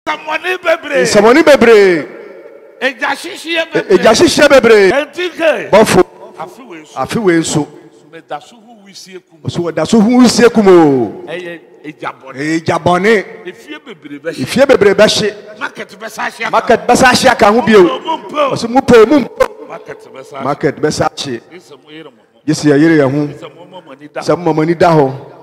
Samoni bebre. Ejashishie bebre. Bofo. Afiwe so. So da so hu usie kumo. Ejabone. Ifie bebre be hye. Market besa hye aka ho bio. So mu pe mu. Market besa hye. Yesi ya yire ya hu. Sam mamani da ho.